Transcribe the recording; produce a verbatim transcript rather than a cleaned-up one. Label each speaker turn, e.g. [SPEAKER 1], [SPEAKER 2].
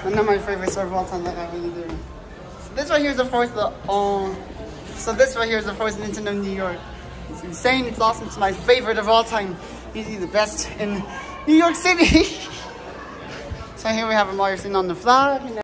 [SPEAKER 1] One of my favorite store of all time that I really do. So this right here is of course the um. So this right here is of course Nintendo New York. It's insane. It's awesome. It's my favorite of all time. Easily the best in New York City. So here we have a Mario sitting on the flag.